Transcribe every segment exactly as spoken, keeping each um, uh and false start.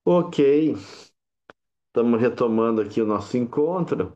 Ok, estamos retomando aqui o nosso encontro,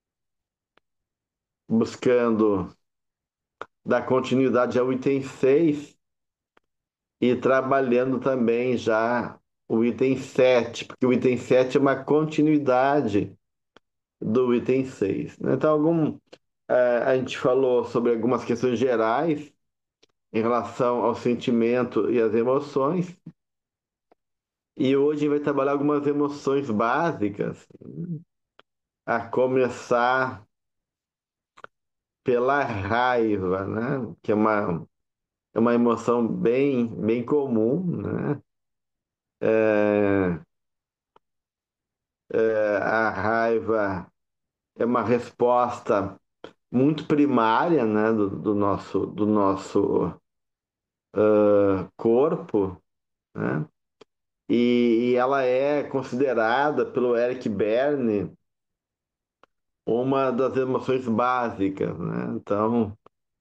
buscando dar continuidade ao item seis e trabalhando também já o item sete, porque o item sete é uma continuidade do item seis, né? Então, algum, eh, a gente falou sobre algumas questões gerais em relação ao sentimento e às emoções, e hoje a gente vai trabalhar algumas emoções básicas, a começar pela raiva, né? Que é uma, é uma emoção bem, bem comum, né? É, é, a raiva é uma resposta muito primária, né? Do, do nosso, do nosso corpo, né? E, e ela é considerada pelo Eric Berne uma das emoções básicas, né? Então,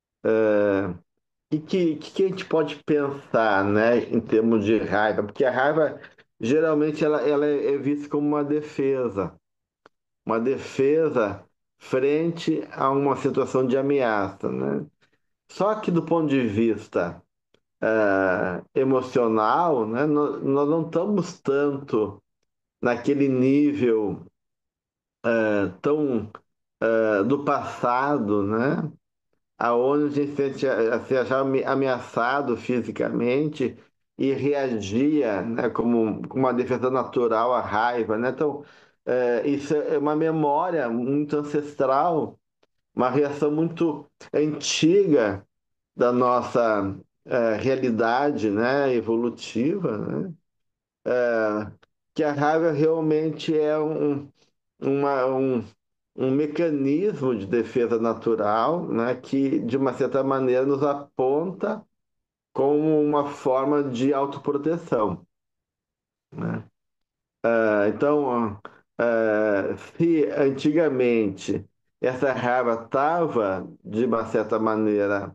o que, que, que a gente pode pensar, né, em termos de raiva? Porque a raiva, geralmente, ela, ela é vista como uma defesa. Uma defesa frente a uma situação de ameaça, né? Só que do ponto de vista eh, emocional, né, nós, nós não estamos tanto naquele nível eh, tão eh, do passado, né? Aonde a gente se sente- se achava ame- ameaçado fisicamente e reagia, né, como como uma defesa natural à raiva, né? Então, é, isso é uma memória muito ancestral, uma reação muito antiga da nossa é, realidade, né, evolutiva, né? Que a raiva realmente é um, uma, um, um mecanismo de defesa natural, né, que, de uma certa maneira, nos aponta como uma forma de autoproteção, né? Ah, Então, ah, se antigamente essa raiva estava, de uma certa maneira,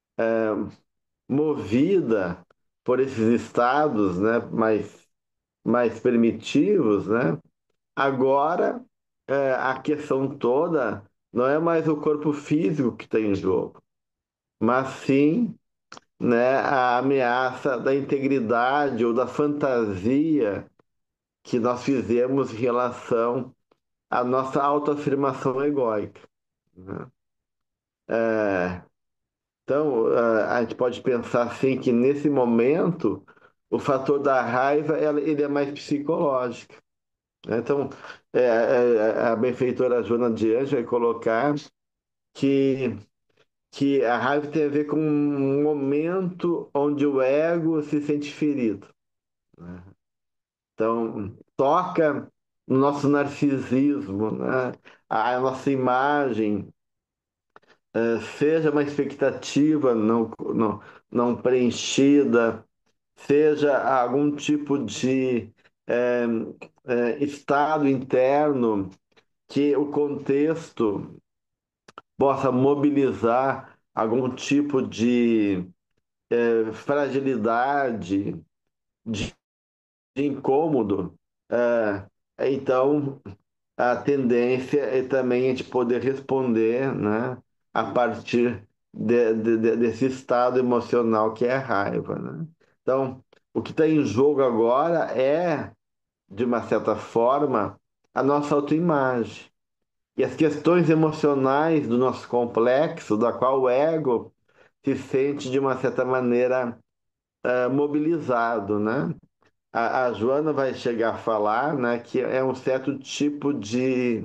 movida por esses estados, né, mais, mais primitivos, né? Agora, é, a questão toda não é mais o corpo físico que está em jogo, mas sim, né, a ameaça da integridade ou da fantasia que nós fizemos em relação à nossa autoafirmação egóica, né? É, então, a a gente pode pensar assim que nesse momento o fator da raiva ela- ele é mais psicológico, né? Então, é, é, a benfeitora Joana de Anjos vai colocar que, que a raiva tem a ver com um momento onde o ego se sente ferido, né? Então, toca no nosso narcisismo, né? A nossa imagem, eh, seja uma expectativa não, não, não preenchida, seja algum tipo de eh, eh, estado interno que o contexto possa mobilizar algum tipo de eh, fragilidade, de, de incômodo. eh, então, a tendência é também a gente poder responder, né, a partir de- de- de- desse estado emocional que é a raiva, né? Então, o que está em jogo agora é, de uma certa forma, a nossa autoimagem. E as questões emocionais do nosso complexo, da qual o ego se sente, de uma certa maneira, eh, mobilizado, né? A, a Joana vai chegar a falar, né, que é um certo tipo de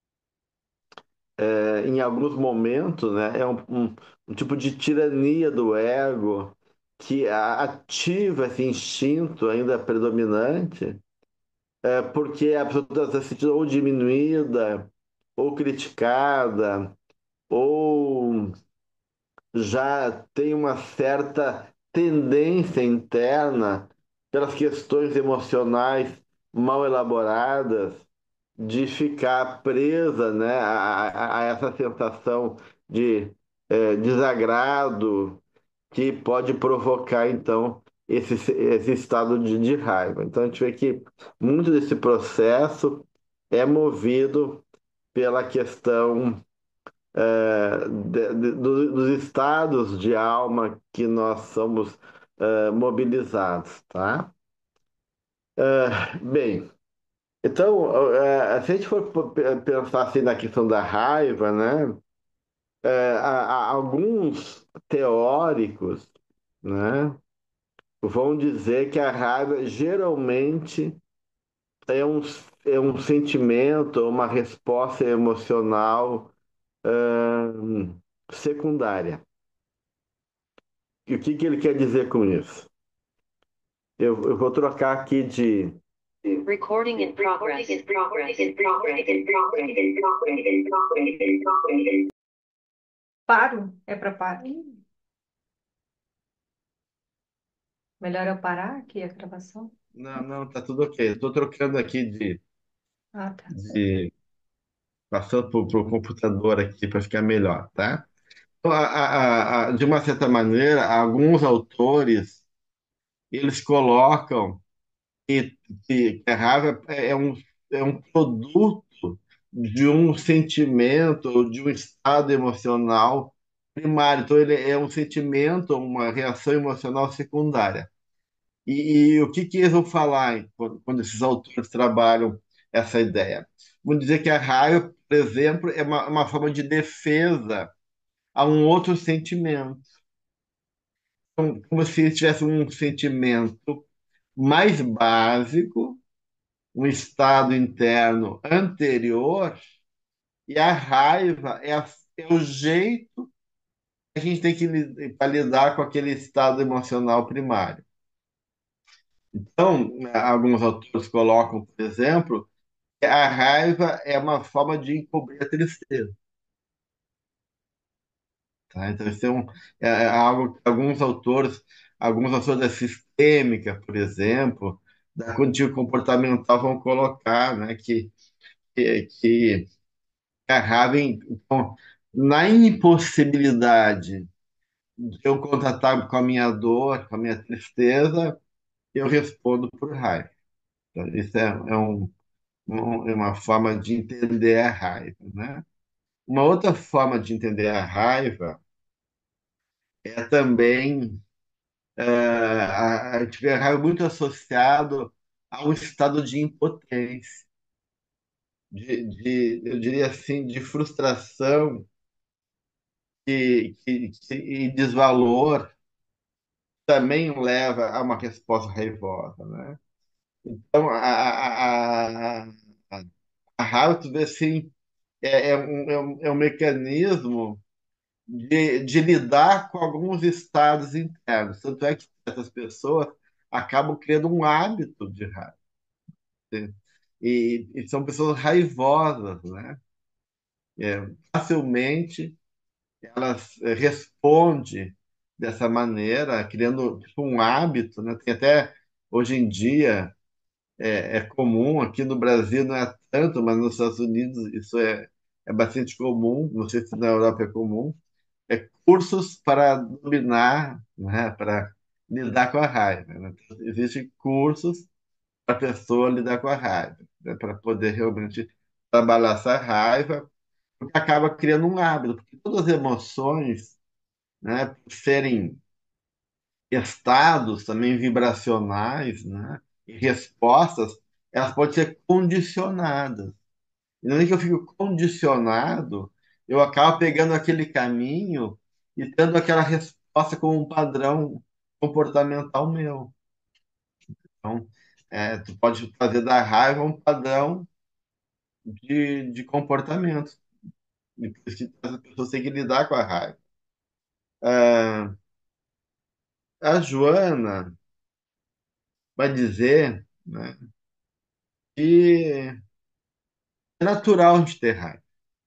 em alguns momentos, né, é um, um, um tipo de tirania do ego que a- ativa esse instinto ainda predominante, é, porque a pessoa está se sentindo ou diminuída, ou criticada, ou já tem uma certa tendência interna pelas questões emocionais mal elaboradas de ficar presa, né, a, a- a essa sensação de eh, desagrado que pode provocar, então, esse, esse estado de, de raiva. Então a gente vê que muito desse processo é movido pela questão é, de- de- do- dos estados de alma que nós somos é, mobilizados, tá? Bem, então, é, se a gente for p- pensar assim na questão da raiva, né? É, há- há alguns teóricos, né, vão dizer que a raiva geralmente é um, é um sentimento, uma resposta emocional ahn, secundária. E o que que ele quer dizer com isso? Eu, eu vou trocar aqui de. Recording in progress. In progress. In progress. In progress. In progress. In progress. In progress. Paro? É para parar? Melhor eu parar aqui a gravação? Não, não, tá tudo ok. Estou trocando aqui de, Ah, tá. de passando para o computador aqui para ficar melhor, tá? Então, a- a- a- de uma certa maneira, alguns autores eles colocam que, que a raiva é um, é um produto de um sentimento, ou de um estado emocional primário. Então, ele é um sentimento, uma reação emocional secundária. E, e o que, que eles vão falar quando, quando esses autores trabalham essa ideia? Vão dizer que a raiva, por exemplo, é uma, uma forma de defesa a um outro sentimento. Então, como se tivesse um sentimento mais básico, um estado interno anterior, e a raiva é, a- é o jeito que a gente tem que li- para lidar com aquele estado emocional primário. Então, né, alguns autores colocam, por exemplo, que a raiva é uma forma de encobrir a tristeza. Tá? Então, isso é, um, é é algo que alguns autores, alguns autores da sistêmica, por exemplo, da cognitivo comportamental vão colocar, né, que, que, que a raiva, então, na impossibilidade de eu contatar com a minha dor, com a minha tristeza, eu respondo por raiva. Então, isso é, é, um, um- é uma forma de entender a raiva, né? Uma outra forma de entender a raiva é também é, a, a gente vê a raiva muito associado a um estado de impotência, de, de, eu diria assim, de frustração e, que, que, e desvalor também leva a uma resposta raivosa, né? Então, a, a, a, a, a raiva, tu vê assim, é, é, um, é, um, é um mecanismo de, de lidar com alguns estados internos. Tanto é que essas pessoas acabam criando um hábito de raiva. E, e são pessoas raivosas, né? É, facilmente elas eh, respondem dessa maneira, criando tipo, um hábito, né? Tem até hoje em dia é, é comum, aqui no Brasil não é tanto, mas nos Estados Unidos isso é, é bastante comum, não sei se na Europa é comum, é cursos para dominar, né? Para lidar com a raiva, né? Então, existem cursos para a pessoa lidar com a raiva, né? Para poder realmente trabalhar essa raiva, porque acaba criando um hábito, porque todas as emoções, né, por serem estados também vibracionais, né, e respostas, elas podem ser condicionadas. E não é que eu fico condicionado, eu acabo pegando aquele caminho e tendo aquela resposta como um padrão comportamental meu. Então, é, tu pode fazer da raiva um padrão de, de comportamento. E por isso que as pessoas têm que lidar com a raiva. Ah, a Joana vai dizer, né, que é natural a gente ter raiva.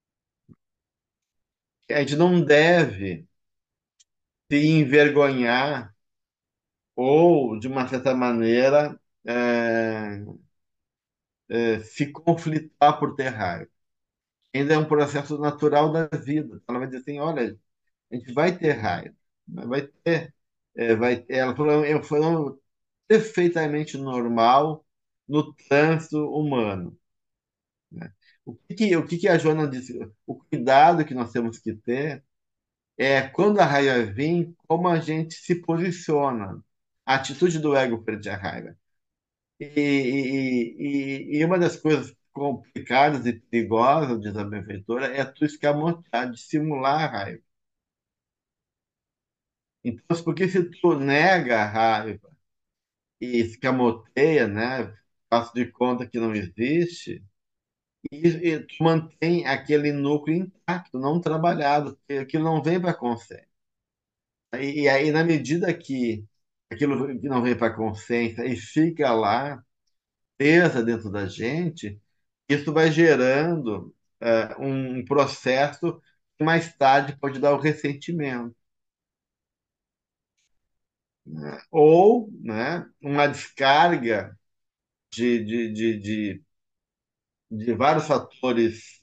Que a gente não deve se envergonhar ou, de uma certa maneira, é, é, se conflitar por ter raiva. Ainda é um processo natural da vida. Ela vai dizer assim, olha, a gente vai ter raiva, né? Vai ter. é, vai, ela falou, é um fenômeno perfeitamente normal no trânsito humano, né? O que, que- o que, que a Joana disse? O cuidado que nós temos que ter é quando a raiva vem, como a gente se posiciona, a atitude do ego perante a raiva. E, e, e, e uma das coisas complicadas e perigosas, diz a benfeitora, é tu escamotear, dissimular a raiva. Então, porque se tu nega a raiva e escamoteia, né, faz de conta que não existe, e, e tu mantém aquele núcleo intacto, não trabalhado, que aquilo não vem para a consciência. E, e aí, na medida que aquilo que não vem para a consciência e fica lá, presa dentro da gente, isso vai gerando é, um processo que mais tarde pode dar o ressentimento, né? Ou, né, uma descarga de, de, de, de, de vários fatores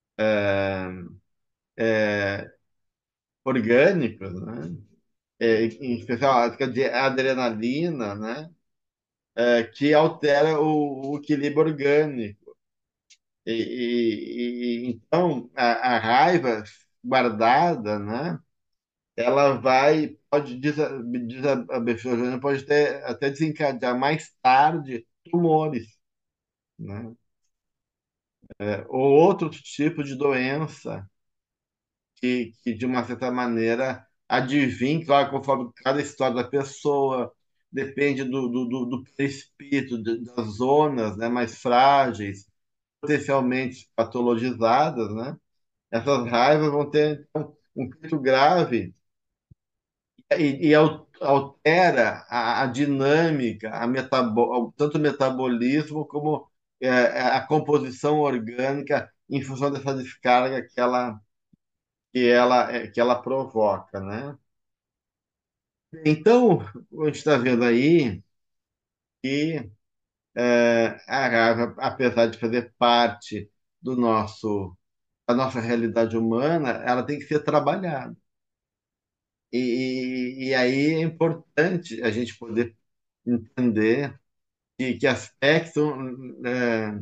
orgânicos, né? É, em especial a de adrenalina, né? É, que altera o, o equilíbrio orgânico. E, e- e- então a, a raiva guardada, né? Ela vai, pode, diz a, diz a, a Befejoana, pode ter, até desencadear mais tarde tumores, né? É, ou outro tipo de doença que, que, de uma certa maneira, advém, claro, conforme cada história da pessoa, depende do, do, do, do perispírito, de- das zonas, né, mais frágeis, potencialmente patologizadas, né? Essas raivas vão ter então, um efeito grave e, e al- altera a, a dinâmica, a metabo, tanto o metabolismo como é, é, a composição orgânica em função dessa descarga que ela, que ela, é, que ela provoca, né? Então, a gente está vendo aí que é, a raiva, apesar de fazer parte do nosso, da nossa realidade humana, ela tem que ser trabalhada. E, e aí é importante a gente poder entender que, que aspectos é,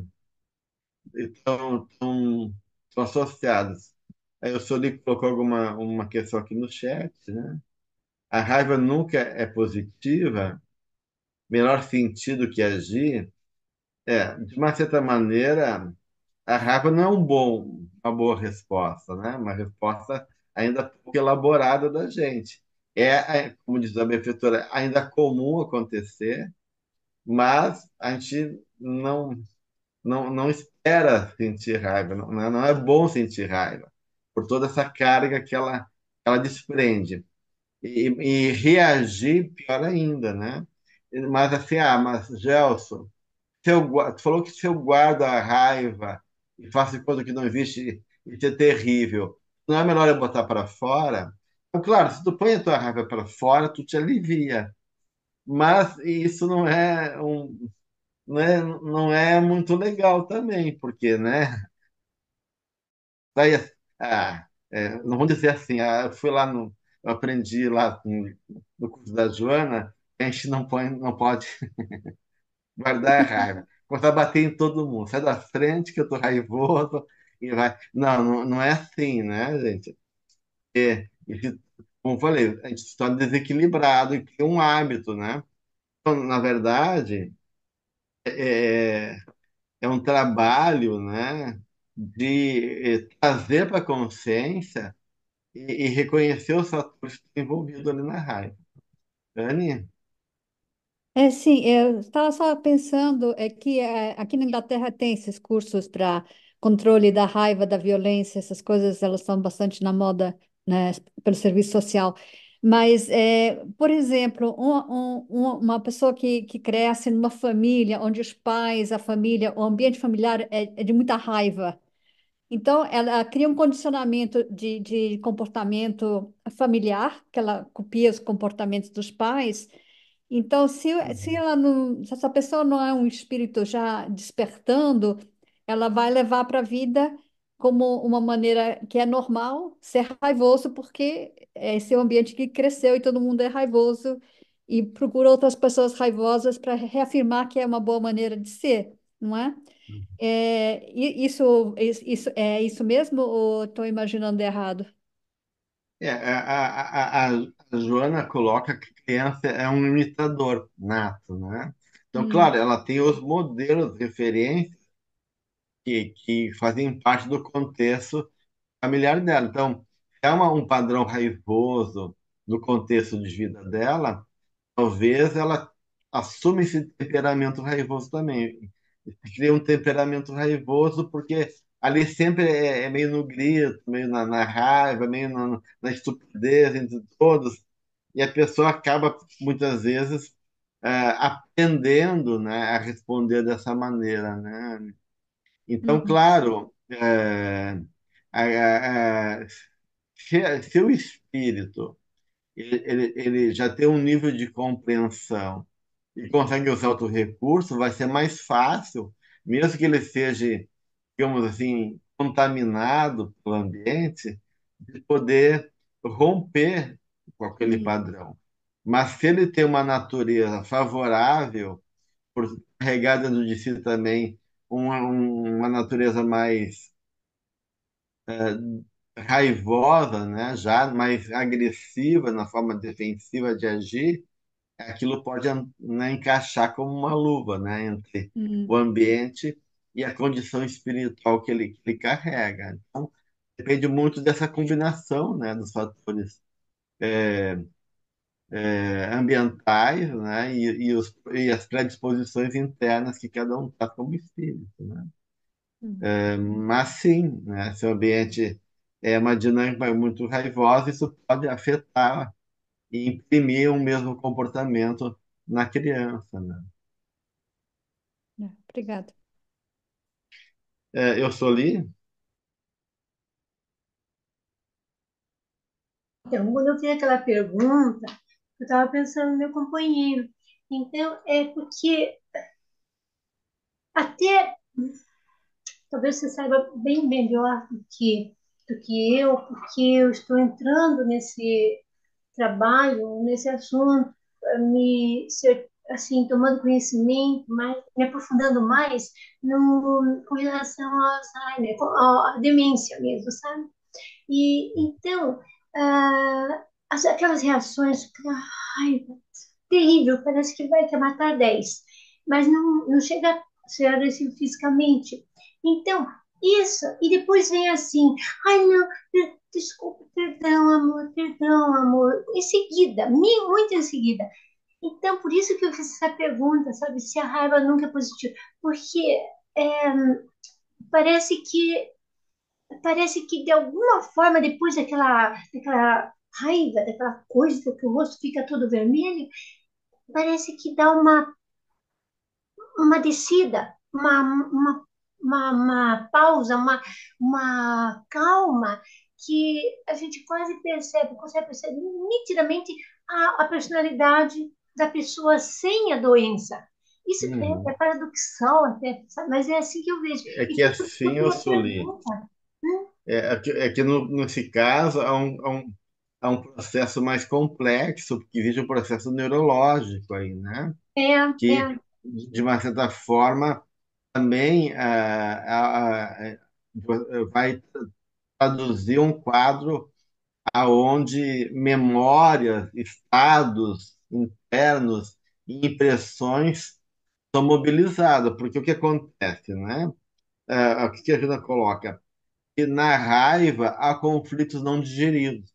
estão, estão, estão associados. Aí o Soli colocou alguma uma questão aqui no chat, né? A raiva nunca é positiva, melhor sentido que agir. É, de uma certa maneira, a raiva não é um bom, uma boa resposta, né? Uma resposta ainda pouco elaborada da gente. É, é, como diz a benfeitora, ainda comum acontecer, mas a gente não não, não espera sentir raiva, não, não não é bom sentir raiva, por toda essa carga que ela, ela desprende. E, e reagir, pior ainda, né? Mas assim, ah, mas Gelson, se eu, gua- tu falou que se eu guardo a raiva e faço coisa que não existe, isso é terrível. Não é melhor eu botar para fora? Então, claro, se tu põe a tua raiva para fora, tu te alivia. Mas isso não é um, não é, não é muito legal também, porque, né? Daí, ah, é, não vou dizer assim, ah, eu fui lá no, eu aprendi lá no, no curso da Joana, que a gente não põe, não pode guardar a raiva. Começar a bater em todo mundo. Sai da frente que eu tô raivoso e vai. Não, não, não é assim, né, gente? É, e se- como eu falei, a gente se torna desequilibrado e cria um hábito, né? Então, na verdade, é, é um trabalho, né, de eh, trazer para a consciência e, e reconhecer os fatores que estão envolvidos ali na raiva. Anne? É, sim, eu estava só pensando é que é, aqui na Inglaterra tem esses cursos para controle da raiva, da violência, essas coisas, elas estão bastante na moda, né, pelo serviço social. Mas, é, por exemplo, um- um- um- uma pessoa que, que cresce numa família onde os pais, a família, o ambiente familiar é, é de muita raiva. Então, ela cria um condicionamento de, de comportamento familiar, que ela copia os comportamentos dos pais. Então, se, se Uhum. ela não, se essa pessoa não é um espírito já despertando, ela vai levar para a vida. como uma maneira que é normal ser raivoso, porque é esse é o ambiente que cresceu e todo mundo é raivoso e procura outras pessoas raivosas para reafirmar que é uma boa maneira de ser, não é? É, e isso, isso, é isso mesmo ou estou imaginando errado? É, a, a, a, a a Joana coloca que a criança é um imitador nato, né? Então, claro, Hum, ela tem os modelos de referência que, que fazem parte do contexto familiar dela. Então, se é uma, um padrão raivoso no contexto de vida dela, talvez ela assuma esse temperamento raivoso também. Cria um temperamento raivoso porque ali sempre é, é meio no grito, meio na, na raiva, meio na, na estupidez entre todos. E a pessoa acaba, muitas vezes, é, aprendendo, né, a responder dessa maneira, né? Então, uhum, claro, é, a- a- se, se o espírito ele, ele, ele já tem um nível de compreensão e consegue usar outro recurso, vai ser mais fácil, mesmo que ele seja, digamos assim, contaminado pelo ambiente, de poder romper com aquele hum, padrão. Mas se ele tem uma natureza favorável, por carregar dentro de si também uma, um- uma natureza mais raivosa, né, já mais agressiva na forma defensiva de agir, aquilo pode, né, encaixar como uma luva, né, entre o hum, ambiente e a condição espiritual que ele, que ele carrega. Então, depende muito dessa combinação, né, dos fatores é, ambientais, né, e, e, os, e as predisposições internas que cada um está como espírito, né? hum, Mas sim, né, se o ambiente é uma dinâmica muito raivosa, isso pode afetar e imprimir o mesmo comportamento na criança, né? é, obrigada. É, eu sou Li. Então, quando eu fiz aquela pergunta, eu estava pensando no meu companheiro. Então, é porque até talvez você saiba bem melhor do que, do que eu, porque eu estou entrando nesse trabalho, nesse assunto, eh, me ser, assim, tomando conhecimento, mais, me aprofundando mais no, com relação ao Alzheimer, com a, a demência mesmo, sabe? E então, ah, as- aquelas reações, aquela raiva terrível, parece que vai te matar dez, mas não, não chega a ser agressivo fisicamente. Então, isso, e depois vem assim, ai não, per- desculpa, perdão, amor, perdão, amor, em seguida, mi- muito em seguida. Então, por isso que eu fiz essa pergunta, sabe, se a raiva nunca é positiva, porque é, parece que parece que de alguma forma, depois daquela, daquela raiva, daquela coisa que o rosto fica todo vermelho, parece que dá uma, uma descida, uma, uma, uma, uma pausa, uma, uma calma, que a gente quase percebe, consegue perceber nitidamente a, a personalidade da pessoa sem a doença. Isso é, é Uhum. paradoxal até, sabe? Mas é assim que eu vejo. É E que por isso que eu assim fiz eu a sou Li. pergunta. Hum, É, é que, é que no, nesse caso há um, há um, há um processo mais complexo, porque existe um processo neurológico aí, né? É, Que, é. de uma certa forma, também ah, ah, ah, vai traduzir um quadro aonde memórias, estados internos e impressões são mobilizadas. Porque o que acontece, né? É, o que a Juna coloca? Que na raiva há conflitos não digeridos,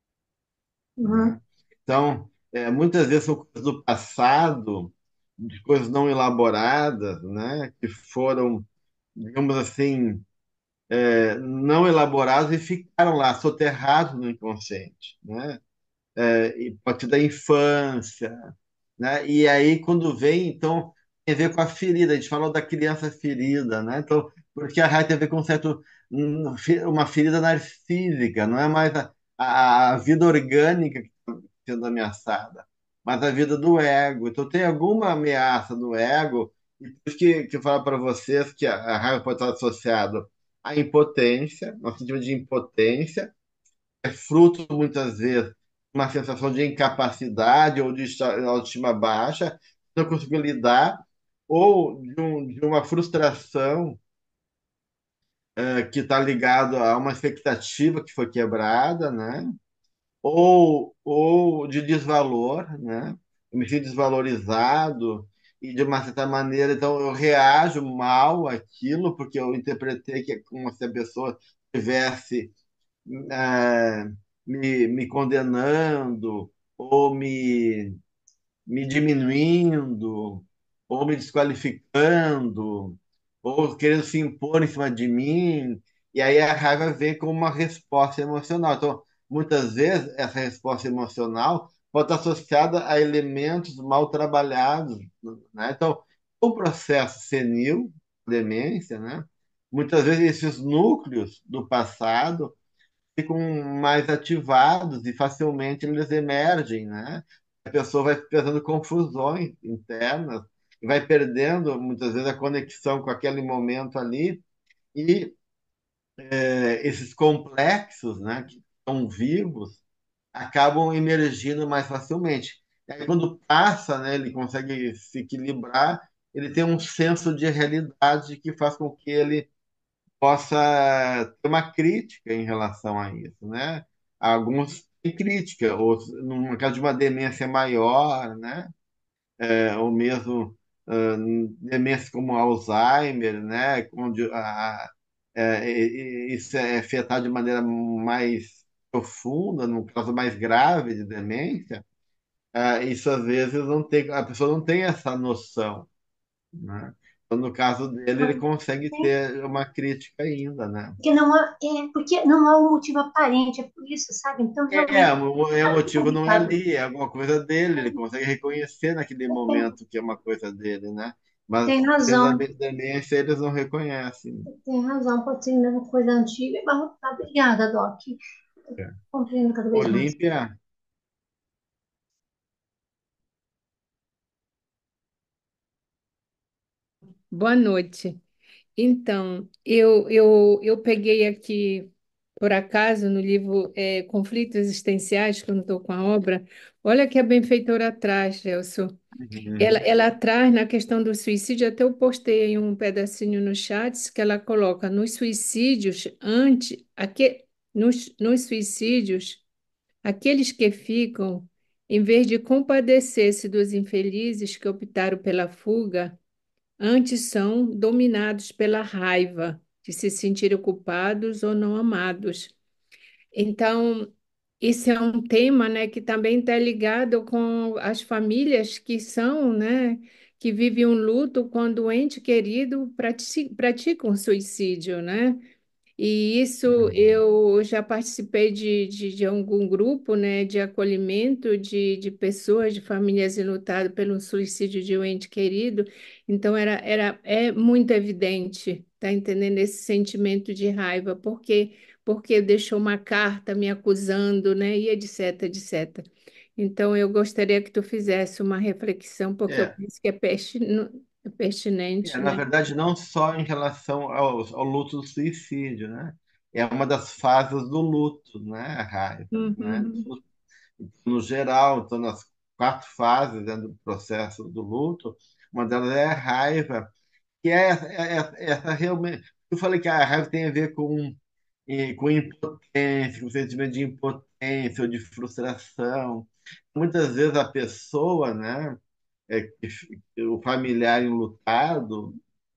Uhum, né? Então, é, muitas vezes são coisas do passado, de coisas não elaboradas, né? Que foram, digamos assim, é, não elaboradas e ficaram lá, soterrados no inconsciente, né? É, e a partir da infância, né? E aí, quando vem, então, tem a ver com a ferida. A gente falou da criança ferida, né? Então, porque a raiva tem a ver com um certo, um, uma ferida narcísica, não é mais a, a, a vida orgânica que está sendo ameaçada, mas a vida do ego. Então, tem alguma ameaça do ego, e por isso que, que eu falo para vocês que a, a raiva pode estar associada a impotência, nosso sentimento de impotência, é fruto, muitas vezes, de uma sensação de incapacidade ou de esta- autoestima baixa, não conseguiu lidar, ou de, um- de uma frustração eh, que está ligado a uma expectativa que foi quebrada, né? Ou, ou de desvalor, né? Eu me sinto desvalorizado e de uma certa maneira, então eu reajo mal àquilo porque eu interpretei que é como se a pessoa tivesse eh, me, me condenando ou me me diminuindo, ou me desqualificando, ou querendo se impor em cima de mim. E aí a raiva vem como uma resposta emocional. Então, muitas vezes, essa resposta emocional pode estar associada a elementos mal trabalhados, né? Então, o processo senil, demência, né? Muitas vezes esses núcleos do passado ficam mais ativados e facilmente eles emergem, né? A pessoa vai fazendo confusões internas e vai perdendo muitas vezes a conexão com aquele momento ali e eh, esses complexos, né, que estão vivos, acabam emergindo mais facilmente. E aí, quando passa, né, ele consegue se equilibrar, ele tem um senso de realidade que faz com que ele possa ter uma crítica em relação a isso, né? Alguns têm crítica, outros, no caso de uma demência maior, né? É, ou mesmo ah, demência como Alzheimer, né? Onde a, é, e- e- isso é afetado de maneira mais profunda, no caso mais grave de demência, ah, isso às vezes não tem, a pessoa não tem essa noção, né? Então, no caso dele, ele consegue ter uma crítica ainda, né? Porque não há, é, porque não há um motivo aparente, é por isso, sabe? Então, É, realmente, o o é motivo não é complicado. ali, é alguma coisa dele, ele consegue reconhecer naquele Tem, momento que é uma coisa dele, né? Mas tem tendo a razão, de- demência, eles não reconhecem. tem razão, pode ser mesmo coisa antiga, mas tá, obrigada, Doc. É. Compreendo cada vez mais. Olímpia, Boa noite. Então, eu, eu, eu peguei aqui, por acaso, no livro é, Conflitos Existenciais, que eu não estou com a obra. Olha que a benfeitora traz, Gelson. Ela, uhum, ela traz na questão do suicídio, até eu postei aí um pedacinho no chat, que ela coloca nos suicídios, antes, aque, nos, nos suicídios, aqueles que ficam, em vez de compadecer-se dos infelizes que optaram pela fuga, antes são dominados pela raiva de se sentirem culpados ou não amados. Então, isso é um tema, né, que também está ligado com as famílias que são, né, que vivem um luto quando o ente querido prati- pratica um suicídio, né? E isso uhum. eu já participei de, de, de algum grupo, né, de acolhimento de, de pessoas, de famílias enlutadas pelo suicídio de um ente querido. Então era, era é muito evidente, tá entendendo esse sentimento de raiva, porque porque deixou uma carta me acusando, né, e etc, etcétera. Então eu gostaria que tu fizesse uma reflexão, porque eu É, penso que é pertin- é é, pertinente, na né? verdade, não só em relação ao, ao luto do suicídio, né? É uma das fases do luto, né? A raiva, né? Uhum. No, no geral, então, nas quatro fases, né, do processo do luto, uma delas é a raiva, que é essa, é essa, essa realmente. Eu falei que a raiva tem a ver com, eh, com impotência, com sentimento de impotência ou de frustração. Muitas vezes a pessoa, né, é, que- o familiar enlutado,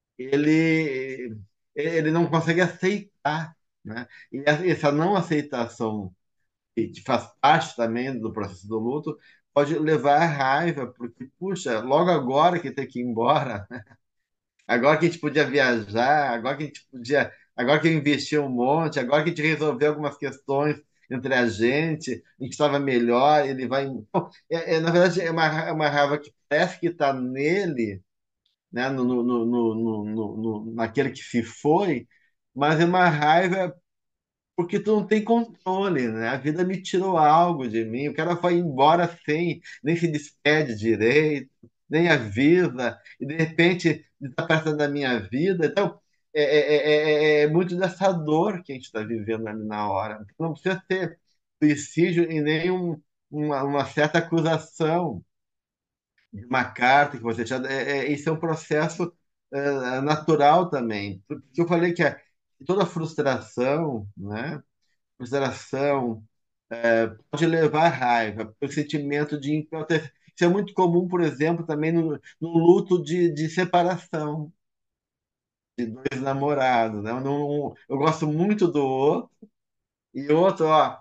ele, ele não consegue aceitar, né? E essa não aceitação, que faz parte também do processo do luto, pode levar à raiva, porque, puxa, logo agora que tem que ir embora, agora que a gente podia viajar, agora que a gente podia, agora que eu investi um monte, agora que a gente resolveu algumas questões entre a gente, a gente estava melhor, ele vai. Então, é, é, na verdade, é uma, é uma raiva que parece que está nele, né, no, no, no, no, no, no- naquele que se foi, mas é uma raiva porque tu não tem controle, né? A vida me tirou algo de mim, o cara foi embora sem, nem se despede direito, nem avisa, e de repente está perto da minha vida. Então, é, é, é, é é muito dessa dor que a gente está vivendo ali na hora. Não precisa ser suicídio e nem um, uma, uma certa acusação de uma carta que você tinha. É, é, isso é um processo é, natural também. Porque eu falei que a- toda frustração, né? Frustração pode levar à raiva, o sentimento de impotência. Isso é muito comum, por exemplo, também no, no luto de, de separação de dois namorados, né? Eu, não, eu gosto muito do outro e o outro, ó,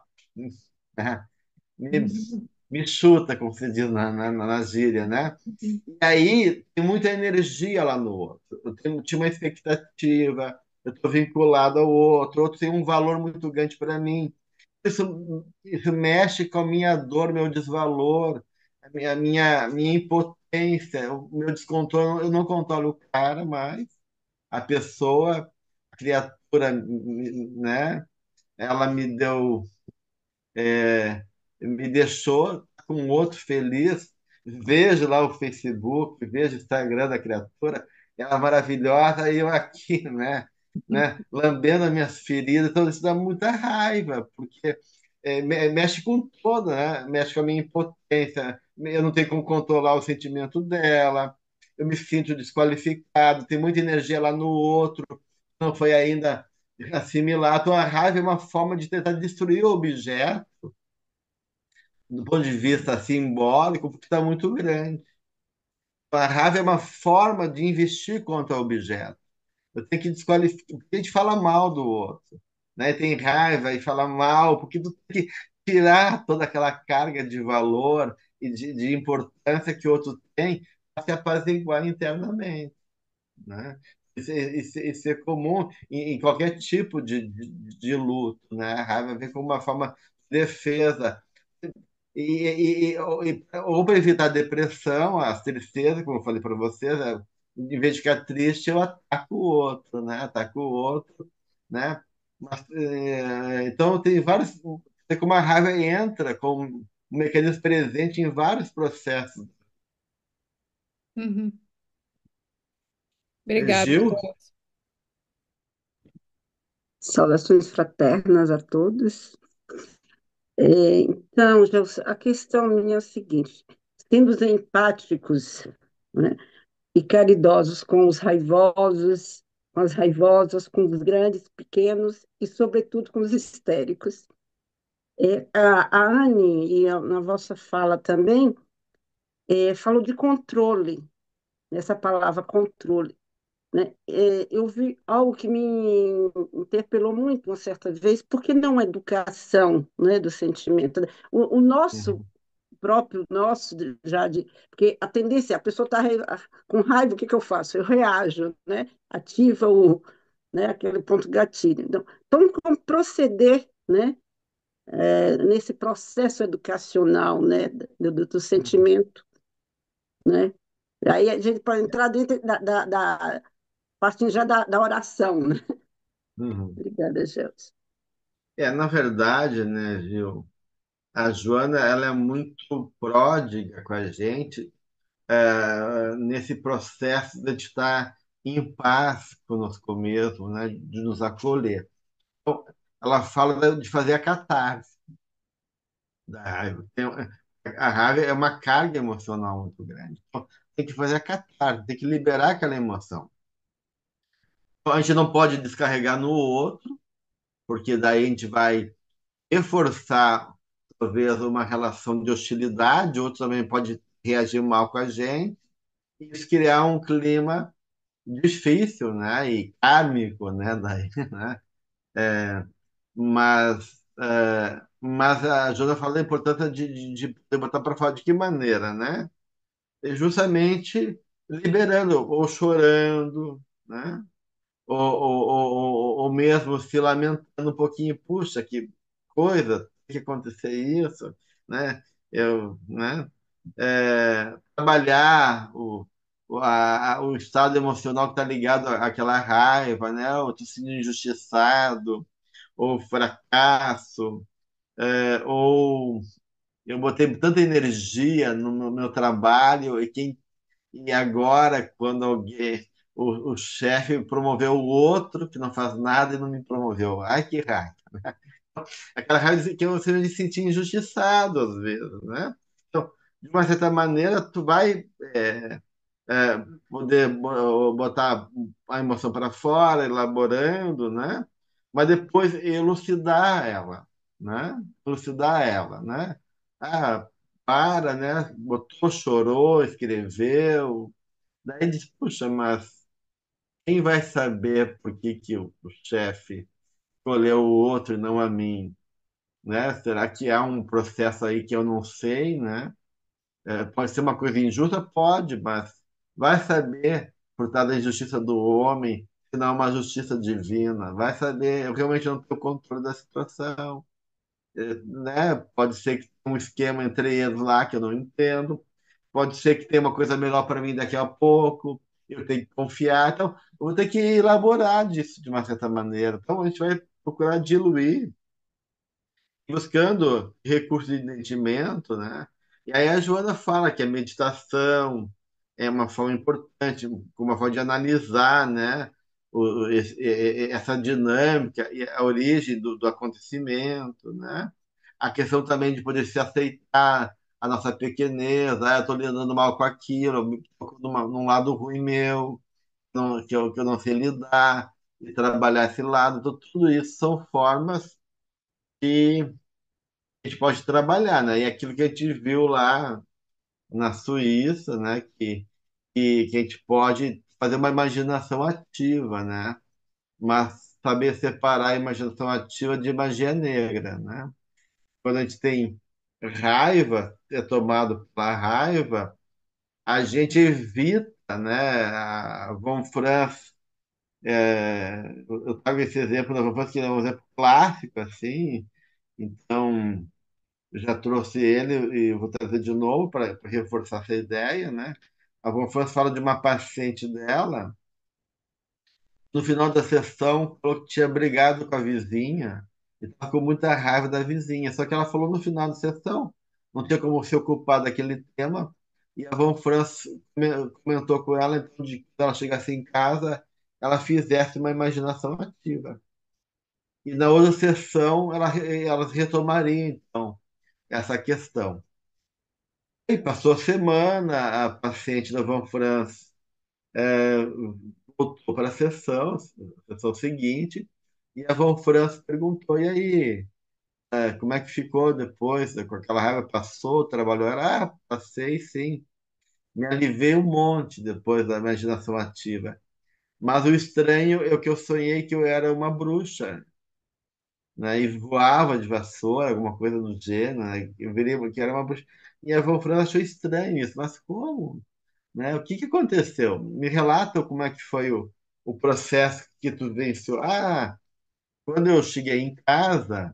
me, me chuta, como se diz na, na, na gíria, né? E aí tem muita energia lá no outro. Eu tenho, tinha uma expectativa, eu estou vinculado ao outro, o outro tem um valor muito grande para mim. Isso, isso mexe com a minha dor, meu desvalor, a minha, minha, minha impotência, o meu descontrole. Eu não controlo o cara mais, a pessoa, a criatura, né? Ela me deu é, me deixou com um outro feliz. Vejo lá o Facebook, vejo o Instagram da criatura, ela é maravilhosa, e eu aqui, né, né, lambendo as minhas feridas. Então, isso dá muita raiva, porque é, me- mexe com todo, né? Mexe com a minha impotência. Eu não tenho como controlar o sentimento dela, eu me sinto desqualificado, tem muita energia lá no outro, não foi ainda assimilado. Então, a raiva é uma forma de tentar destruir o objeto do ponto de vista simbólico, porque está muito grande. A raiva é uma forma de investir contra o objeto. Eu tenho que desqualificar, porque a gente fala mal do outro, né? Tem raiva e fala mal, porque tu tem que tirar toda aquela carga de valor e de, de importância que o outro tem para se apaziguar internamente, né? Isso, é- isso, é- isso é comum em, em qualquer tipo de, de, de luto, né? A raiva vem como uma forma de defesa. E, e, e- e- ou para evitar a depressão, a tristeza, como eu falei para vocês, né? Em vez de ficar triste, eu ataco o outro, né? Ataco o outro, né? Mas, eh, então, tem vários. Tem como a raiva entra como um mecanismo presente em vários processos. Uhum. Eh, Obrigada, Gil? Joyce. Saudações fraternas a todos. É, então, já- a questão minha é a seguinte: sendo empáticos, né, e caridosos com os raivosos, com as raivosas, com os grandes, pequenos e, sobretudo, com os histéricos. É, a, a Anne, e a- na vossa fala também, é, falou de controle, nessa palavra controle. Né? É, eu vi algo que me interpelou muito uma certa vez, porque não é educação, né, do sentimento. Né? O, o nosso Uhum, próprio, nosso, já de. Porque a tendência, a pessoa está com raiva, o que, que eu faço? Eu reajo, né? Ativa o, né, aquele ponto gatilho. Então, então como proceder, né, é, nesse processo educacional, né, do, do, do uhum, sentimento, né? Aí a gente pode entrar dentro da, da, da partindo já da, da oração, né? uhum. Obrigada, Gelson. É, na verdade, né, Gil, a Joana, ela é muito pródiga com a gente, é, nesse processo de estar em paz conosco mesmo, né, de nos acolher. Então, ela fala de fazer a catarse da raiva. Tem- a raiva é uma carga emocional muito grande. Então, tem que fazer a catarse, tem que liberar aquela emoção. Então, a gente não pode descarregar no outro, porque daí a gente vai reforçar, talvez, uma relação de hostilidade, o outro também pode reagir mal com a gente, e isso criar um clima difícil, né? E kármico, né? Daí, né? Mas, é, mas a Jona fala da importância de, de, de poder botar para fora de que maneira, né? É justamente liberando, ou chorando, né? Ou, ou, ou, ou mesmo se lamentando um pouquinho, puxa, que coisa, tem que acontecer isso, né? Eu, né? É, trabalhar o, o, a, o estado emocional que está ligado à- àquela raiva, né? Ou tô sendo injustiçado, ou fracasso, é, ou eu botei tanta energia no meu, meu trabalho e quem e agora quando alguém o, o chefe promoveu o outro que não faz nada e não me promoveu. Ai, que raiva. Aquela raiva de que você se sentir injustiçado às vezes, né? Então, de uma certa maneira, tu vai é, é, poder bo- botar a emoção para fora, elaborando, né? Mas depois elucidar ela, né? Elucidar ela, né? Ah, para, né? Botou, chorou, escreveu. Daí diz, puxa, mas quem vai saber por que que o, o chefe escolheu o outro e não a mim, né? Será que há um processo aí que eu não sei, né? É, pode ser uma coisa injusta? Pode, mas vai saber por trás da injustiça do homem, se não é uma justiça divina. Vai saber, eu realmente não tenho controle da situação. É, né? Pode ser que tenha um esquema entre eles lá que eu não entendo. Pode ser que tenha uma coisa melhor para mim daqui a pouco. Eu tenho que confiar. Então, eu vou ter que elaborar disso de uma certa maneira. Então, a gente vai procurar diluir buscando recursos de entendimento, né? E aí a Joana fala que a meditação é uma forma importante, uma forma de analisar, né? O, esse- e- e- essa dinâmica e a origem do, do acontecimento, né? A questão também de poder se aceitar a nossa pequenez, ah, eu estou lidando mal com aquilo, eu me coloco numa, num lado ruim meu, não- que eu, que eu não sei lidar, e trabalhar esse lado. Então, tudo isso são formas que a gente pode trabalhar, né? E aquilo que a gente viu lá na Suíça, né? Que, que, que a gente pode fazer uma imaginação ativa, né? Mas saber separar a imaginação ativa de magia negra, né? Quando a gente tem raiva, é tomado pela raiva, a gente evita, né? A Von Franz, é, eu eu trago esse exemplo da Von Franz, que é um exemplo clássico, assim. Então, eu já trouxe ele e vou trazer de novo para reforçar essa ideia, né? A Von Franz fala de uma paciente dela, no final da sessão, falou que tinha brigado com a vizinha e estava com muita raiva da vizinha. Só que ela falou no final da sessão, não tinha como se ocupar daquele tema, e a Von Franz come- comentou com ela, então, de que quando ela chegasse em casa, ela fizesse uma imaginação ativa. E na outra sessão, ela, elas retomariam, então, essa questão. E passou a semana, a paciente da Van France é, voltou para a sessão, a sessão seguinte, e a Van France perguntou: e aí, é, como é que ficou depois? Com aquela raiva, passou, trabalhou? Ela, ah, passei sim. Me aliviei um monte depois da imaginação ativa. Mas o estranho é o que eu sonhei que eu era uma bruxa, né? E voava de vassoura, alguma coisa do gênero, né? Eu viria que era uma bruxa. E a Van France achou estranho isso, mas como? Né? O que que aconteceu? Me relata como é que foi o, o processo que tu venceu. Ah, quando eu cheguei em casa,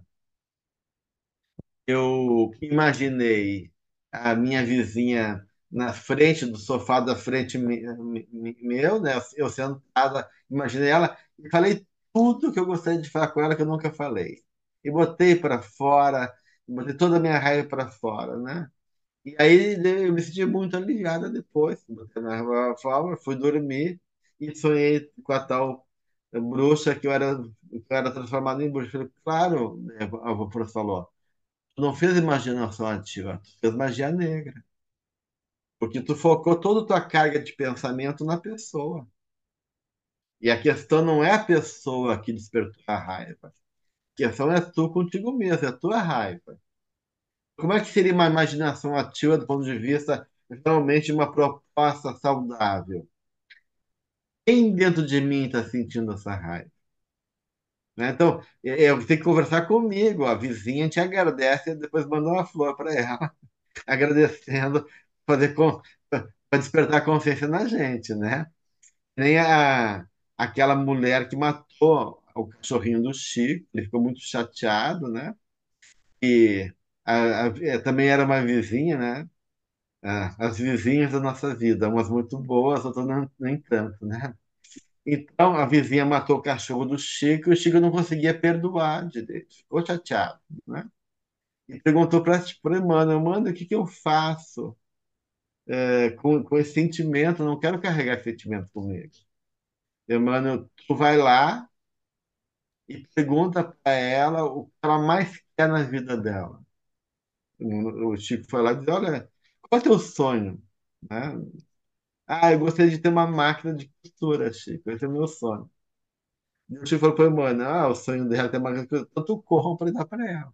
eu imaginei a minha vizinha na frente do sofá da frente me- me- me- meu, né? Eu sentada, imaginei ela e falei tudo que eu gostaria de falar com ela que eu nunca falei. E botei para fora, botei toda a minha raiva para fora, né? E aí eu me senti muito aliviada depois, botei na forma, fui dormir e sonhei com a tal bruxa que eu era, que eu era transformado em bruxa. Eu falei, claro, né, a professora falou, tu não fez imaginação ativa, tu fez magia negra, porque tu focou toda a tua carga de pensamento na pessoa. E a questão não é a pessoa que despertou a raiva, a questão é tu contigo mesmo, é a tua raiva. Como é que seria uma imaginação ativa do ponto de vista realmente de uma proposta saudável? Quem dentro de mim está sentindo essa raiva? Né? Então, eu eu tenho que conversar comigo. A vizinha te agradece e depois manda uma flor para ela, agradecendo, fazer para despertar a consciência na gente, né? Nem a, aquela mulher que matou o cachorrinho do Chico, ele ficou muito chateado, né? E a- a- também era uma vizinha, né? Ah, as vizinhas da nossa vida, umas muito boas, outras não, nem tanto, né? Então, a vizinha matou o cachorro do Chico e o Chico não conseguia perdoar direito, ficou chateado, né? E perguntou para a Emmanuel, Emmanuel, o que que eu faço é, com, com esse sentimento? Eu não quero carregar esse sentimento comigo. Emmanuel, tu vai lá e pergunta para ela o que ela mais quer na vida dela. O o Chico foi lá e disse, olha, qual é o teu sonho? Né? Ah, eu gostaria de ter uma máquina de costura, Chico. Esse é o meu sonho. E o Chico falou para Emmanuel, ah, o sonho dela é ter uma máquina de costura. Então tu compra e dá para ela.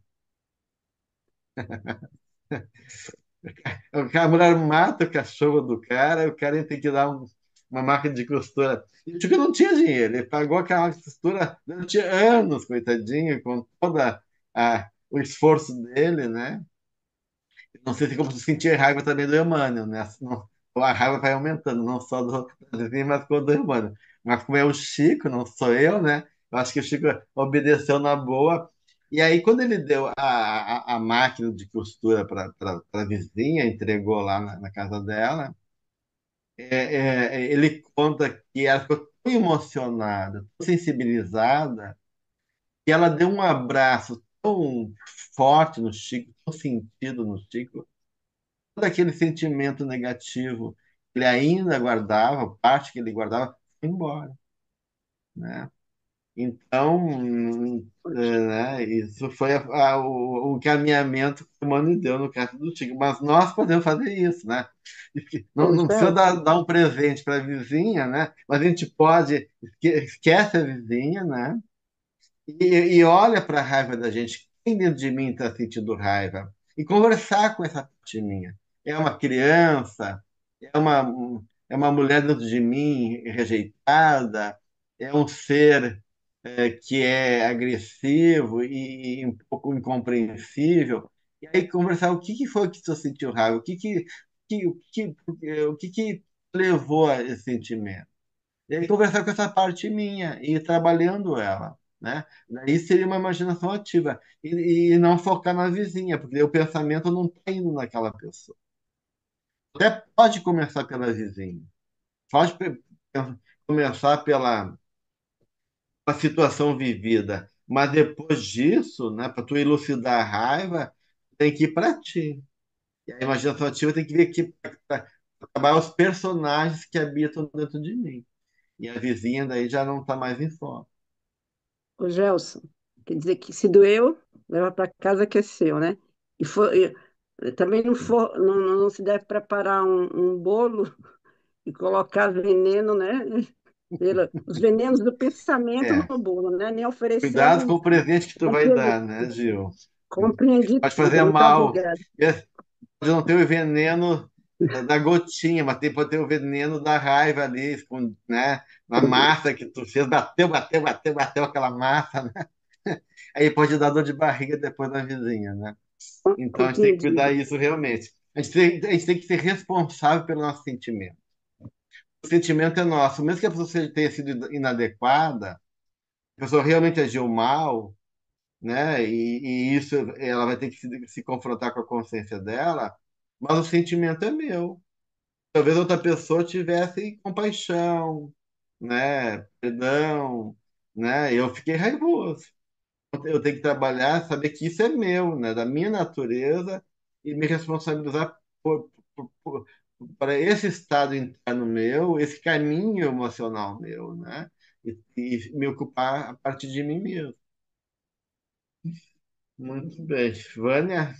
A mulher mata o cachorro do cara, o cara tem que dar um- uma máquina de costura. E o Chico não tinha dinheiro, ele pagou aquela máquina de costura durante anos, coitadinho, com toda a, o esforço dele, né? Não sei se como sentir raiva também do Emmanuel, né? Não- a raiva vai aumentando, não só do Brasil, mas como do Emmanuel. Mas como é o Chico, não sou eu, né? Eu acho que o Chico obedeceu na boa. E aí, quando ele deu a, a, a máquina de costura para a vizinha, entregou lá na, na casa dela, é, é, ele conta que ela ficou tão emocionada, tão sensibilizada, que ela deu um abraço tão forte no Chico, tão sentido no Chico, todo aquele sentimento negativo que ele ainda guardava, parte que ele guardava, foi embora, né? Então, hum, é, né, isso foi a- a- o, o caminhamento que o Mano deu no caso do Chico. Mas nós podemos fazer isso, né? E que Não, Ô, não precisa dar, Gelson, dar um presente para a vizinha, né? Mas a gente pode, esque- esquece a vizinha, né? E, e olha para a raiva da gente. Quem dentro de mim está sentindo raiva? E conversar com essa parte minha. É uma criança? É uma, é uma mulher dentro de mim rejeitada? É um ser é, que é agressivo e, e um pouco incompreensível? E aí conversar o que, que foi que você sentiu raiva? O que, que, que, o que, o que, que levou a esse sentimento? E aí conversar com essa parte minha e ir trabalhando ela, né? Daí seria uma imaginação ativa e, e não focar na vizinha, porque o pensamento não está indo naquela pessoa. Até pode começar pela vizinha, pode pe- pe- começar pela, pela situação vivida, mas depois disso, né, para tu elucidar a raiva, tem que ir para ti. E a imaginação ativa tem que vir aqui para trabalhar os personagens que habitam dentro de mim. E a vizinha daí já não está mais em foco. ô, Gelson, quer dizer que se doeu, leva para casa que é seu, né? E, for, e também não, for, não, não se deve preparar um, um bolo e colocar veneno, né? Pela, os venenos do pensamento É. no bolo, né? Nem oferecer aos Cuidado com inimigos. o presente que tu vai Compreendi, dar, né, Gil? compreendi Pode tudo. fazer Muito mal. obrigada. E pode não ter o veneno da gotinha, mas tem, pode ter o veneno da raiva ali, com, né? Na massa que tu fez, bateu, bateu, bateu, bateu aquela massa, né? Aí pode dar dor de barriga depois na vizinha, né? Então a gente tem que cuidar Compreendido. disso realmente. A gente tem, a gente tem que ser responsável pelo nosso sentimento. O sentimento é nosso. Mesmo que a pessoa tenha sido inadequada, a pessoa realmente agiu mal, né? E, e isso ela vai ter que se, se confrontar com a consciência dela, mas o sentimento é meu. Talvez outra pessoa tivesse compaixão, né? Perdão, né? Eu fiquei raivoso. Eu tenho que trabalhar, saber que isso é meu, né? Da minha natureza e me responsabilizar por, por, por- para esse estado interno meu, esse caminho emocional meu, né? E, e me ocupar a partir de mim mesmo. Muito bem. Vânia?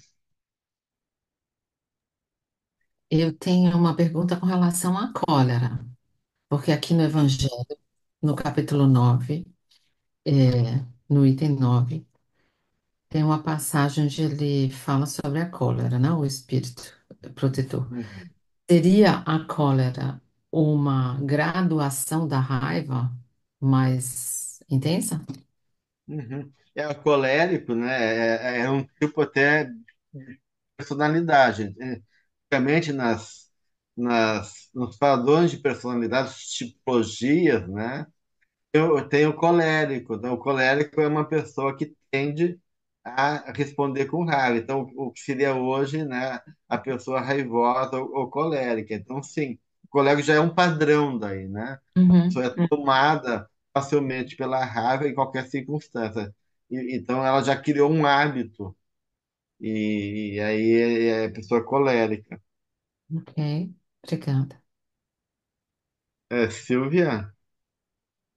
Eu tenho uma pergunta com relação à cólera, porque aqui no Evangelho, no capítulo nove, é, no item nove, tem uma passagem onde ele fala sobre a cólera, né? O espírito protetor. Uhum. Seria a cólera uma graduação da raiva mais intensa? Uhum. É o colérico, né? É, é um tipo até de personalidade. Antigamente, nas, nas, nos padrões de personalidade, tipologias, né? Eu tenho o colérico. Então, o colérico é uma pessoa que tende a responder com raiva. Então, o que seria hoje, né? A pessoa raivosa ou, ou colérica. Então, sim, o colérico já é um padrão daí, né? A Uhum. pessoa é tomada facilmente pela raiva em qualquer circunstância. E, então, ela já criou um hábito. E, e aí é, é pessoa colérica. Ok, obrigada. É, Silvia?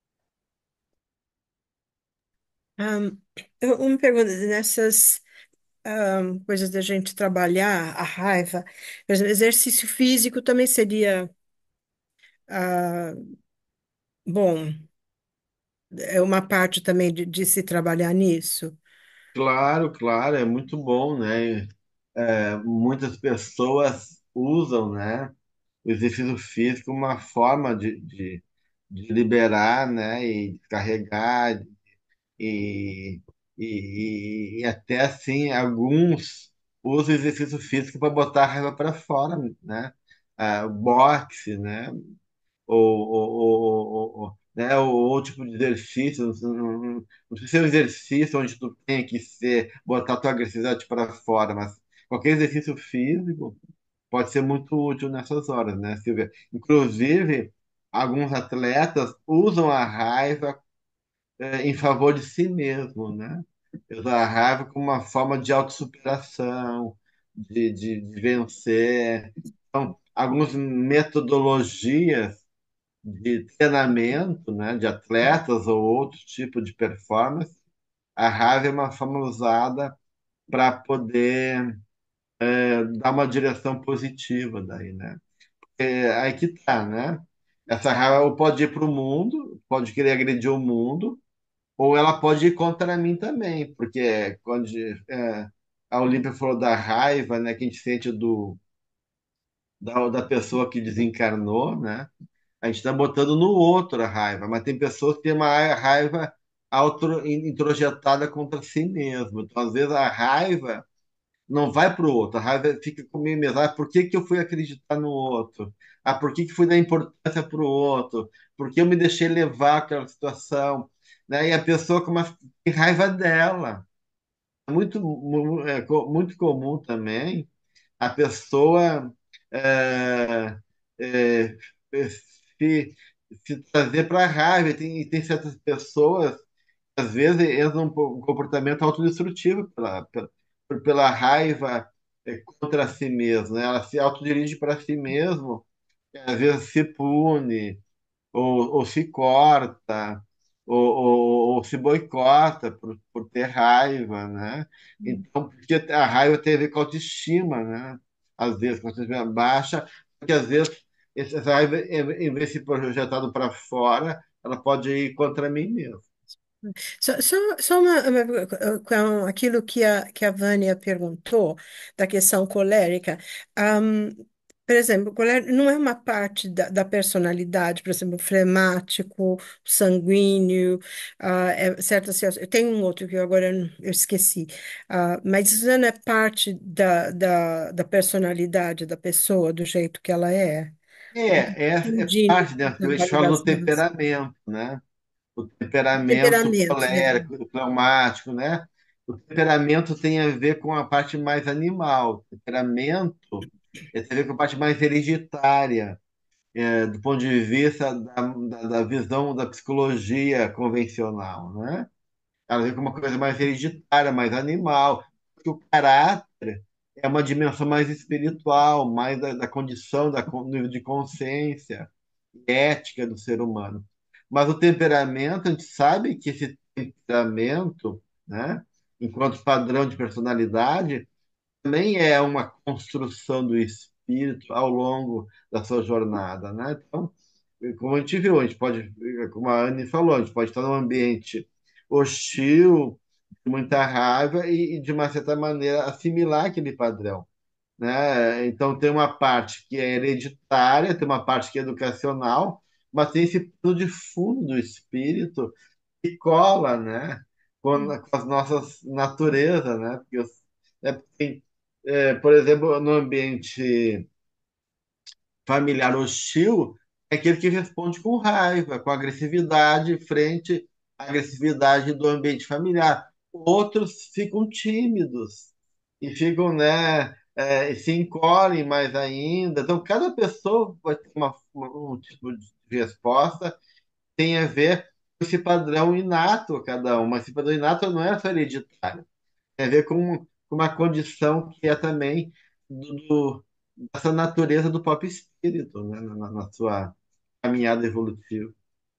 Ahn, eu- uma pergunta, nessas ahn, coisas da gente trabalhar a raiva, por exemplo, exercício físico também seria, ah, bom, é uma parte também de, de se trabalhar nisso. Claro, claro, é muito bom, né? É, muitas pessoas usam, né, o exercício físico como uma forma de, de, de liberar, né, e descarregar, e, e, e até assim, alguns usam o exercício físico para botar a raiva para fora, né? Ah, boxe, né? ou, ou, ou, ou, ou, né, ou outro tipo de exercício, não, não, não precisa ser um exercício onde tu tem que ser, botar a tua agressividade para fora, mas qualquer exercício físico pode ser muito útil nessas horas, né, Silvia? Inclusive, alguns atletas usam a raiva eh, em favor de si mesmo, né? Usam a raiva como uma forma de autossuperação, de, de, de vencer. Então, algumas metodologias de treinamento, né, de atletas ou outro tipo de performance, a raiva é uma forma usada para poder é, dar uma direção positiva daí, né? É, aí que tá, né? Essa raiva ou pode ir para o mundo, pode querer agredir o mundo, ou ela pode ir contra mim também, porque quando é, a Olímpia falou da raiva, né, que a gente sente do, da, da pessoa que desencarnou, né? A gente está botando no outro a raiva, mas tem pessoas que têm uma raiva auto introjetada contra si mesmo. Então, às vezes, a raiva não vai para o outro, a raiva fica comigo mesmo. Ah, por que que eu fui acreditar no outro? Ah, por que que fui dar importância para o outro? Por que eu me deixei levar aquela situação? Né? E a pessoa começa a ter raiva dela. É muito, mu- é co- muito comum também a pessoa é, é, se, se trazer para a raiva. E tem, e tem certas pessoas que às vezes entram num po- um comportamento autodestrutivo pela, pela, por- pela raiva é, contra si mesmo, né? Ela se autodirige para si mesmo, e às vezes se pune, ou, ou se corta, ou, ou, ou se boicota por, por ter raiva, né? Então, porque a raiva tem a ver com autoestima, né? Às vezes, com a autoestima baixa, porque às vezes essa raiva, em vez de ser projetado para fora, ela pode ir contra mim mesmo. Só, só, só uma, uma- com aquilo que a, que a Vânia perguntou, da questão colérica. ahm, por exemplo, colérico não é uma parte da, da personalidade, por exemplo, flemático, sanguíneo, ah, é, certas, tem um outro que eu agora não- eu esqueci. Ah, mas isso não é parte da, da, da personalidade da pessoa, do jeito que ela é. Eu não É, é, é entendi parte, né? o Que a gente trabalho fala do das massas. temperamento, né? O temperamento Temperamento, né? colérico, o fleumático, né? O temperamento tem a ver com a parte mais animal. O temperamento tem a ver com a parte mais hereditária, é, do ponto de vista da, da, da visão da psicologia convencional, né? Ela vem com uma coisa mais hereditária, mais animal. Porque o caráter é uma dimensão mais espiritual, mais da, da condição, da, con- nível de consciência ética do ser humano. Mas o temperamento, a gente sabe que esse temperamento, né, enquanto padrão de personalidade, também é uma construção do espírito ao longo da sua jornada, né? Então, como a gente viu, a gente pode, como a Anne falou, a gente pode estar num ambiente hostil, de muita raiva e, e, de uma certa maneira, assimilar aquele padrão, né? Então tem uma parte que é hereditária, tem uma parte que é educacional, mas tem esse plano de fundo do espírito que cola, né? Com, com as nossas naturezas, né? Porque, os- é, tem, é, por exemplo, no ambiente familiar hostil, é aquele que responde com raiva, com agressividade frente à agressividade do ambiente familiar. Outros ficam tímidos e ficam, né, é, e se encolhem mais ainda. Então, cada pessoa vai ter uma, uma- um tipo de resposta, tem a ver com esse padrão inato a cada um, mas esse padrão inato não é só hereditário, tem a ver com, com uma condição que é também do, do- dessa natureza do próprio espírito, né, na, na sua caminhada evolutiva.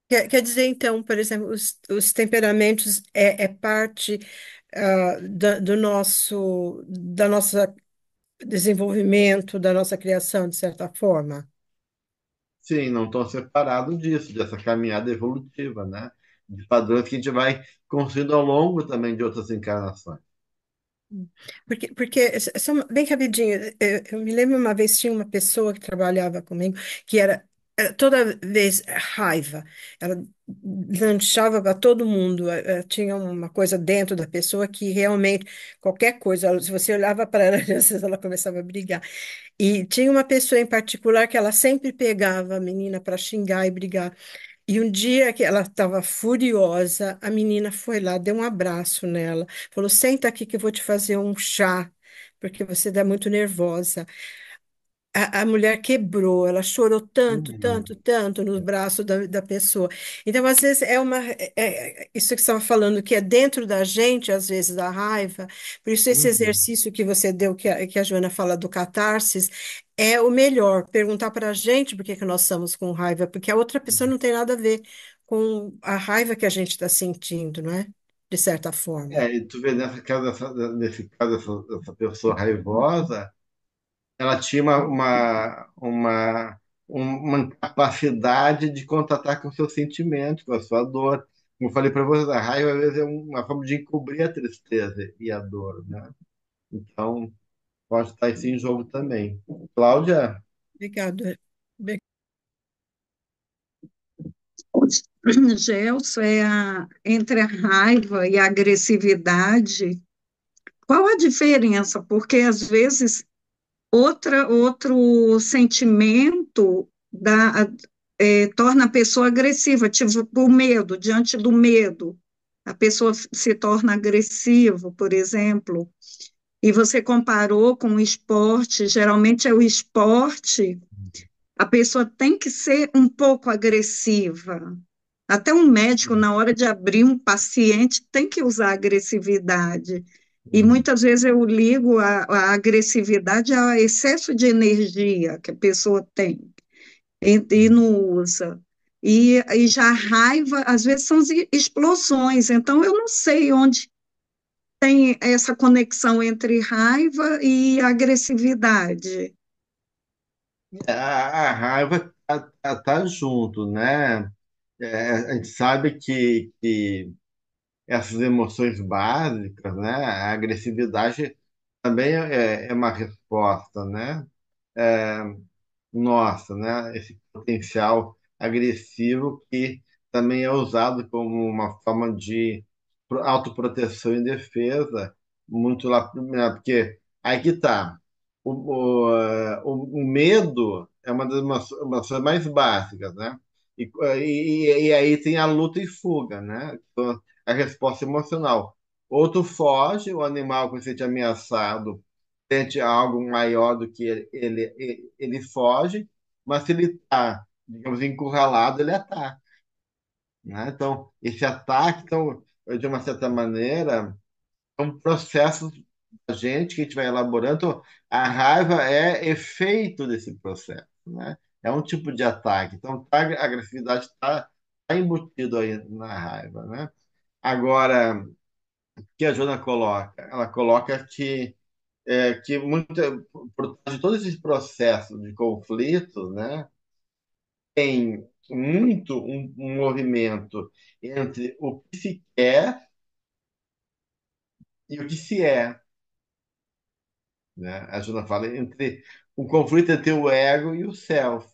Quer, quer dizer, então, por exemplo, os, os temperamentos é, é parte ah, da, do nosso, da nossa desenvolvimento, da nossa criação, de certa forma. Sim, não estão separados disso, dessa caminhada evolutiva, né? De padrões que a gente vai construindo ao longo também de outras encarnações. Porque, porque só bem rapidinho, eu, eu me lembro uma vez tinha uma pessoa que trabalhava comigo que era, era toda vez raiva. Ela lanchava para todo mundo. eh, eh, Tinha uma coisa dentro da pessoa que realmente qualquer coisa, ela- se você olhava para ela, às vezes ela começava a brigar. E tinha uma pessoa em particular que ela sempre pegava a menina para xingar e brigar. E um dia que ela estava furiosa, a menina foi lá, deu um abraço nela, falou: Senta aqui que eu vou te fazer um chá, porque você está muito nervosa. A, a mulher quebrou, ela chorou tanto, Uhum. tanto, tanto nos braços da, da pessoa. Então, às vezes, é uma. É, é- isso que você estava falando, que é dentro da gente, às vezes, da raiva. Por isso, esse Uhum. exercício que você deu, que a, que a Joana fala do catarsis, é o melhor. Perguntar para a gente por que que nós estamos com raiva, porque a outra pessoa não tem nada a ver com a raiva que a gente está sentindo, não é? De certa forma. É, e tu vê nessa caso dessa, nesse caso dessa, dessa pessoa raivosa, ela tinha uma, uma, uma, uma capacidade de contatar com os seus sentimentos, com a sua dor. Como eu falei para você, a raiva às vezes é uma forma de encobrir a tristeza e a dor, né? Então, pode estar isso em jogo também. Cláudia? Obrigada. Gelson, é a, entre a raiva e a agressividade, qual a diferença? Porque às vezes outra, outro sentimento dá, é, torna a pessoa agressiva, tipo o medo, diante do medo, a pessoa se torna agressiva, por exemplo. E você comparou com o esporte, geralmente é o esporte, a pessoa tem que ser um pouco agressiva. Até um médico, na hora de abrir um paciente, tem que usar agressividade. E Uhum. muitas vezes eu ligo a, a agressividade ao excesso de energia que a pessoa tem e, e não usa. E, e já a raiva, às vezes, são as explosões. Então, eu não sei onde tem essa conexão entre raiva e agressividade. A, a raiva tá, tá, tá junto, né? É, a gente sabe que, que essas emoções básicas, né? A agressividade também é, é uma resposta, né? Nossa, né? Esse potencial agressivo que também é usado como uma forma de pro- autoproteção e defesa, muito lá, né, porque aí que tá. O, o, eh, o, o medo é uma das emo- emoções mais básicas, né? E, e, e aí tem a luta e fuga, né? Então, a resposta emocional. Outro foge, o animal que se sente ameaçado sente algo maior do que ele, ele, ele foge, mas se ele está, digamos, encurralado, ele ataca, né? Então, esse ataque, então, de uma certa maneira, é um processo da gente que a gente vai elaborando. Então, a raiva é efeito desse processo, né? É um tipo de ataque. Então, tá, a agressividade está tá embutido aí na raiva, né? Agora, o que a Joana coloca? Ela coloca que é, que muita, por trás de todos esses processos de conflitos, né, tem muito um, um movimento entre o que se quer e o que se é, né? A Juna fala entre um conflito entre o ego e o self.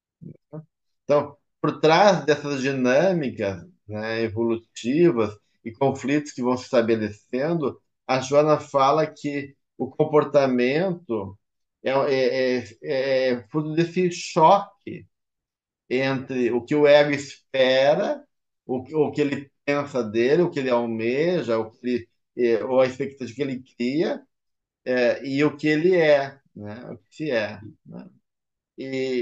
Então, por trás dessas dinâmicas, né, evolutivas e conflitos que vão se estabelecendo, a Joana fala que o comportamento é, é, é, é fruto desse choque entre o que o ego espera, o, que- o que ele pensa dele, o que ele almeja, o que ele, eh, ou a expectativa que ele cria, eh, e o que ele é, né? O que se é, né? E,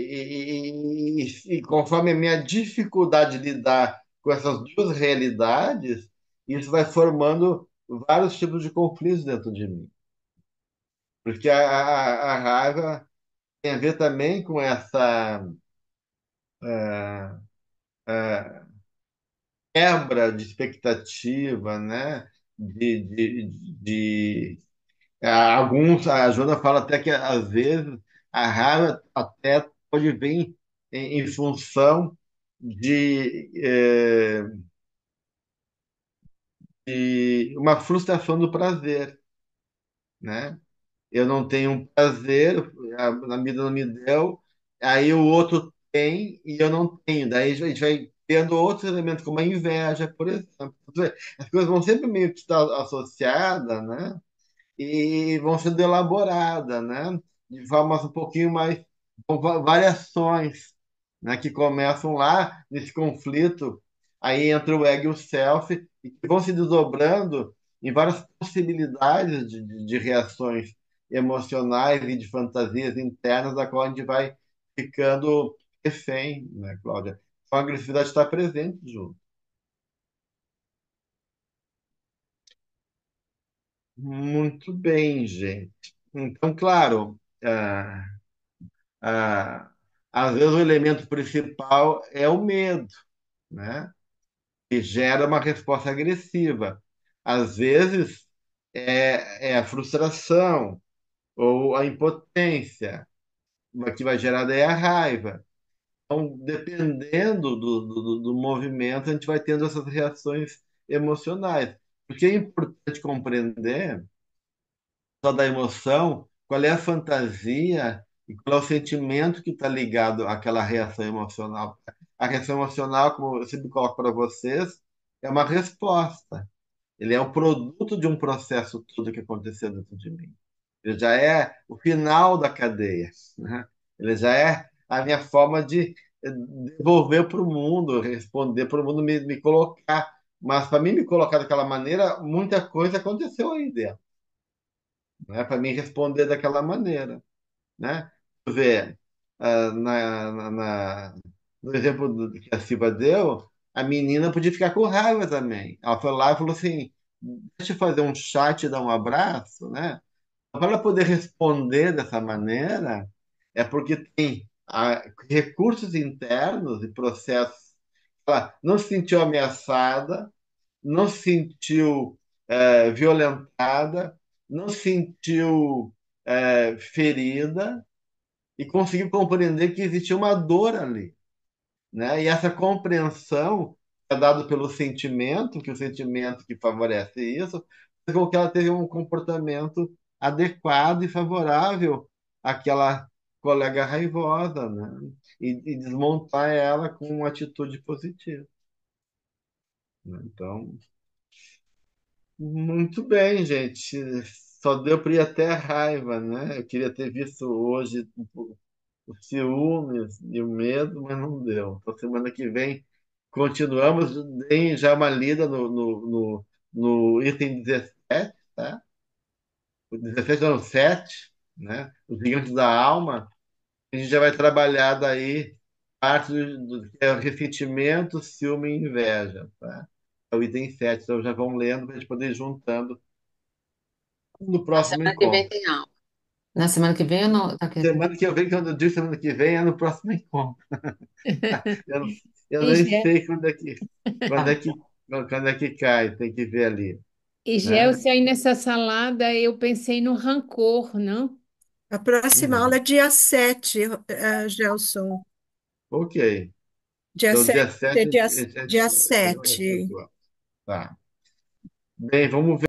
e, e, e conforme a minha dificuldade de lidar com essas duas realidades, isso vai formando vários tipos de conflitos dentro de mim. Porque a, a, a raiva tem a ver também com essa quebra de expectativa, né? De, de, de ah, alguns, a Joana fala até que às vezes a raiva até pode vir em, em função de, eh, de uma frustração do prazer, né? Eu não tenho um prazer, a, a vida não me deu, aí o outro tem e eu não tenho. Daí a gente vai tendo outros elementos, como a inveja, por exemplo. As coisas vão sempre meio que estar associadas, né? E vão sendo elaboradas, né? De formas um pouquinho mais, com va- variações, né? Que começam lá nesse conflito, aí entra o ego e o self, e que vão se desdobrando em várias possibilidades de, de, de reações emocionais e de fantasias internas, da qual a gente vai ficando refém, né, Cláudia? Então, a agressividade está presente junto. Muito bem, gente. Então, claro, ah, ah, às vezes o elemento principal é o medo, né? Que gera uma resposta agressiva. Às vezes é, é a frustração ou a impotência, o que vai gerar daí a raiva. Então, dependendo do, do, do movimento, a gente vai tendo essas reações emocionais. Porque é importante compreender só da emoção, qual é a fantasia e qual é o sentimento que está ligado àquela reação emocional. A reação emocional, como eu sempre coloco para vocês, é uma resposta. Ele é o produto de um processo todo que aconteceu dentro de mim. Ele já é o final da cadeia, né? Ele já é a minha forma de eh, devolver para o mundo, responder para o mundo, me, me colocar. Mas para mim me colocar daquela maneira, muita coisa aconteceu aí dentro, né? Para mim responder daquela maneira, né? Tu vê, ah, na, na, na- no exemplo do- que a Silva deu, a menina podia ficar com raiva também. Ela foi lá e falou assim: deixa eu fazer um chat e dar um abraço, né? Para ela poder responder dessa maneira, é porque tem ah, recursos internos e processos. Ela não se sentiu ameaçada, não se sentiu eh, violentada, não se sentiu eh, ferida e conseguiu compreender que existia uma dor ali, né? E essa compreensão é dada pelo sentimento, que o sentimento que favorece isso, faz com que ela tenha um comportamento adequado e favorável àquela colega raivosa, né? E, e desmontar ela com uma atitude positiva, né? Então, muito bem, gente. Só deu para ir até a raiva, né? Eu queria ter visto hoje o o ciúmes e o medo, mas não deu. Então, semana que vem continuamos. Deem já uma lida no, no, no, no item dezessete, tá? O dezessete não, sete, né? Os gigantes da alma. A gente já vai trabalhar daí parte do, do que é o ressentimento, ciúme e inveja, tá? É o item sete. Então já vão lendo para a gente poder ir juntando no Na próximo semana que vem encontro. tem aula. Na semana que vem eu não. Tá aqui. Semana que vem, quando eu digo semana que vem, é no próximo encontro. Eu, não- eu E, nem Gé- sei quando é que, quando Tá. é que, quando é que cai, tem que ver ali, e né? Gelsi, aí nessa salada eu pensei no rancor, não? A próxima aula Uhum. é dia sete, eh, Gelson. Ok. Dia Então, dia sete, é sete, dia, a gente- dia a gente- sete. tá. Bem, vamos ver.